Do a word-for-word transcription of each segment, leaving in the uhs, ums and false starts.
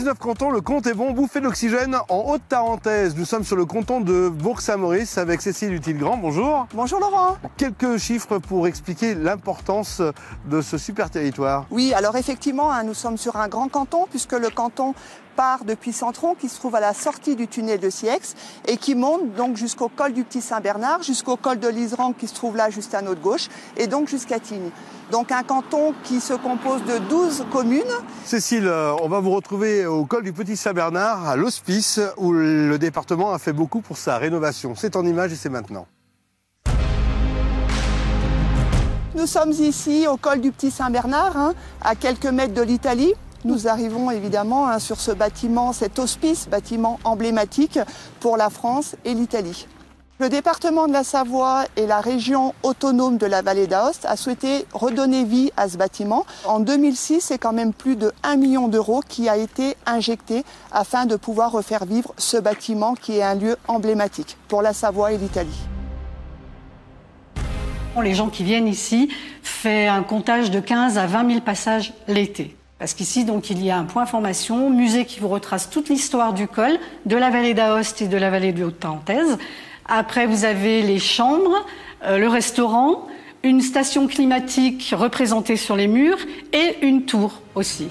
dix-neuf cantons, le compte est bon, bouffée d'oxygène en Haute-Tarentaise. Nous sommes sur le canton de Bourg-Saint-Maurice avec Cécile Util-Grand. Bonjour. Bonjour Laurent. Quelques chiffres pour expliquer l'importance de ce super territoire. Oui, alors effectivement, hein, nous sommes sur un grand canton puisque le canton part depuis Centron qui se trouve à la sortie du tunnel de Siex et qui monte donc jusqu'au col du Petit Saint-Bernard, jusqu'au col de l'Iseran qui se trouve là juste à notre gauche et donc jusqu'à Tignes. Donc un canton qui se compose de douze communes. Cécile, on va vous retrouver au col du Petit Saint-Bernard, à l'Hospice, où le département a fait beaucoup pour sa rénovation. C'est en images et c'est maintenant. Nous sommes ici au col du Petit Saint-Bernard, hein, à quelques mètres de l'Italie. Nous arrivons évidemment hein, sur ce bâtiment, cet hospice, bâtiment emblématique pour la France et l'Italie. Le département de la Savoie et la région autonome de la vallée d'Aoste a souhaité redonner vie à ce bâtiment. En deux mille six, c'est quand même plus de un million d'euros qui a été injecté afin de pouvoir refaire vivre ce bâtiment qui est un lieu emblématique pour la Savoie et l'Italie. Les gens qui viennent ici font un comptage de quinze à vingt mille passages l'été. Parce qu'ici, donc, il y a un point formation, musée qui vous retrace toute l'histoire du col, de la vallée d'Aoste et de la vallée de Haute-Tarentaise. Après, vous avez les chambres, euh, le restaurant, une station climatique représentée sur les murs et une tour aussi.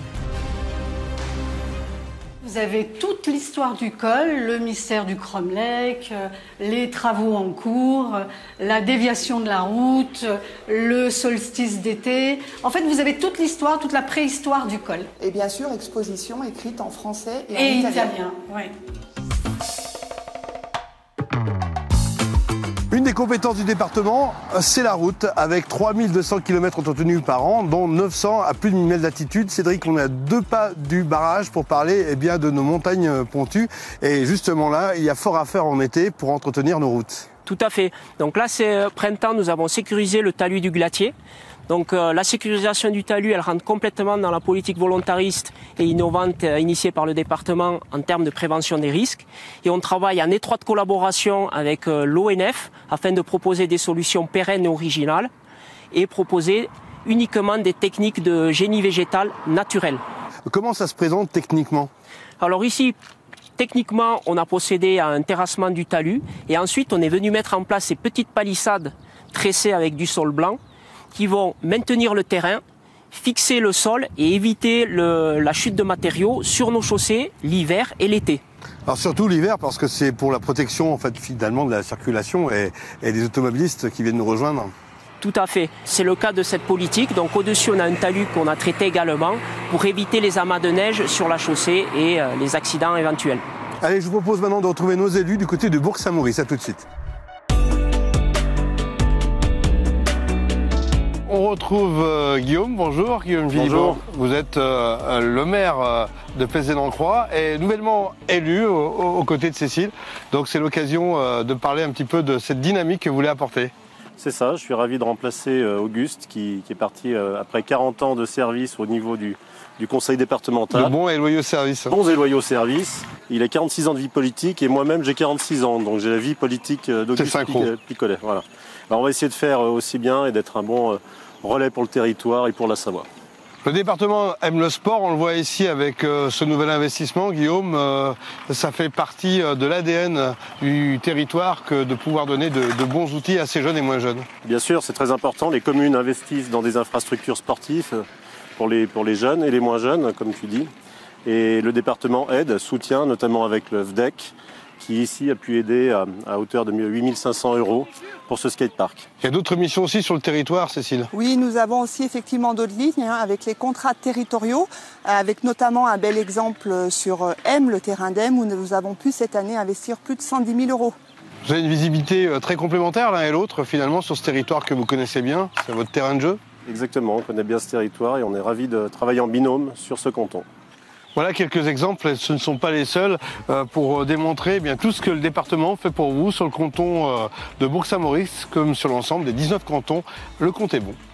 Vous avez toute l'histoire du col, le mystère du cromlech, euh, les travaux en cours, euh, la déviation de la route, euh, le solstice d'été. En fait, vous avez toute l'histoire, toute la préhistoire du col. Et bien sûr, exposition écrite en français et, et en italien. italien, ouais. Une des compétences du département, c'est la route, avec trois mille deux cents kilomètres entretenus par an, dont neuf cents à plus de mille mètres d'altitude. Cédric, on est à deux pas du barrage pour parler eh bien, de nos montagnes pontues. Et justement là, il y a fort à faire en été pour entretenir nos routes. Tout à fait. Donc là, c'est printemps, nous avons sécurisé le talus du Glatier. Donc euh, la sécurisation du talus, elle rentre complètement dans la politique volontariste et innovante euh, initiée par le département en termes de prévention des risques. Et on travaille en étroite collaboration avec euh, l'O N F afin de proposer des solutions pérennes et originales et proposer uniquement des techniques de génie végétal naturel. Comment ça se présente techniquement? Alors ici, techniquement, on a procédé à un terrassement du talus et ensuite on est venu mettre en place ces petites palissades tressées avec du sol blanc qui vont maintenir le terrain, fixer le sol et éviter le, la chute de matériaux sur nos chaussées l'hiver et l'été. Alors surtout l'hiver parce que c'est pour la protection en fait finalement de la circulation et, et des automobilistes qui viennent nous rejoindre. Tout à fait. C'est le cas de cette politique. Donc au-dessus, on a un talus qu'on a traité également pour éviter les amas de neige sur la chaussée et euh, les accidents éventuels. Allez, je vous propose maintenant de retrouver nos élus du côté de Bourg-Saint-Maurice. À tout de suite. On retrouve euh, Guillaume, bonjour Guillaume Philippot. Vous êtes euh, le maire euh, de Pézé-en-Croix et nouvellement élu aux, aux côtés de Cécile. Donc c'est l'occasion euh, de parler un petit peu de cette dynamique que vous voulez apporter. C'est ça, je suis ravi de remplacer euh, Auguste qui, qui est parti euh, après quarante ans de service au niveau du, du conseil départemental. De bons et loyaux services. Bons et loyaux services. Il a quarante-six ans de vie politique et moi-même j'ai quarante-six ans, donc j'ai la vie politique euh, d'Auguste Picolet. Voilà. Alors on va essayer de faire euh, aussi bien et d'être un bon euh, relais pour le territoire et pour la Savoie. Le département aime le sport, on le voit ici avec euh, ce nouvel investissement. Guillaume, euh, ça fait partie euh, de l'A D N du territoire que de pouvoir donner de, de bons outils à ces jeunes et moins jeunes. Bien sûr, c'est très important. Les communes investissent dans des infrastructures sportives pour les, pour les jeunes et les moins jeunes, comme tu dis. Et le département aide, soutient, notamment avec le V D E C, qui ici a pu aider à, à hauteur de huit mille cinq cents euros pour ce skatepark. Il y a d'autres missions aussi sur le territoire, Cécile? Oui, nous avons aussi effectivement d'autres lignes hein, avec les contrats territoriaux, avec notamment un bel exemple sur M, le terrain d'M, où nous avons pu cette année investir plus de cent dix mille euros. Vous avez une visibilité très complémentaire l'un et l'autre finalement sur ce territoire que vous connaissez bien, c'est votre terrain de jeu? Exactement, on connaît bien ce territoire et on est ravis de travailler en binôme sur ce canton. Voilà quelques exemples, ce ne sont pas les seuls, euh, pour démontrer eh bien, tout ce que le département fait pour vous sur le canton euh, de Bourg-Saint-Maurice, comme sur l'ensemble des dix-neuf cantons. Le compte est bon.